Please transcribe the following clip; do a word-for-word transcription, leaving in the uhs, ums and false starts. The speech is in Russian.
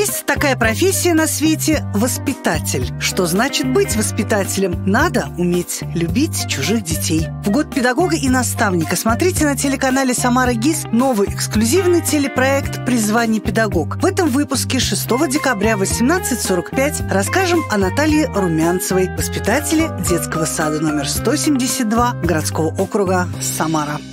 Есть такая профессия на свете – воспитатель. Что значит быть воспитателем? Надо уметь любить чужих детей. В год педагога и наставника смотрите на телеканале «Самара ГИС» новый эксклюзивный телепроект «Призвание педагог». В этом выпуске шестого декабря в восемнадцать сорок пять расскажем о Наталье Румянцевой, воспитателе детского сада номер сто семьдесят два городского округа Самара.